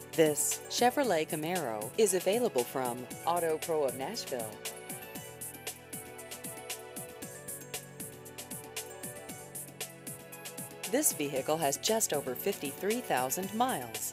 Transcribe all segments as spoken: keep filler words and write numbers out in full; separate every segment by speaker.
Speaker 1: This Chevrolet Camaro is available from Auto Pro of Nashville. This vehicle has just over fifty-three thousand miles.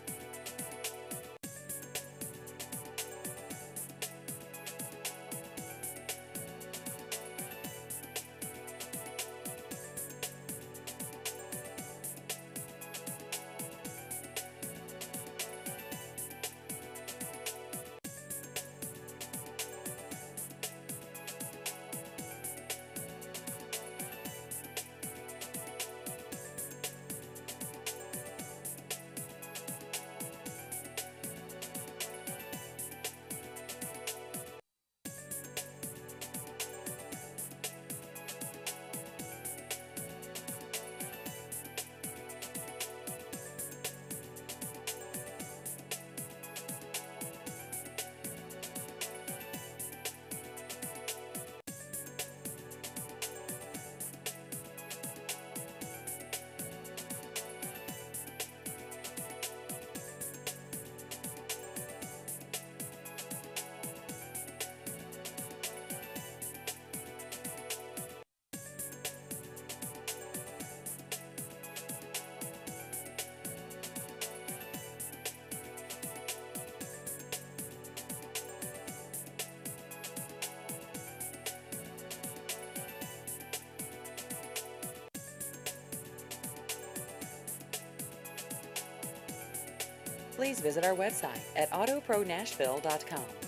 Speaker 1: Please visit our website at auto pro nashville dot com.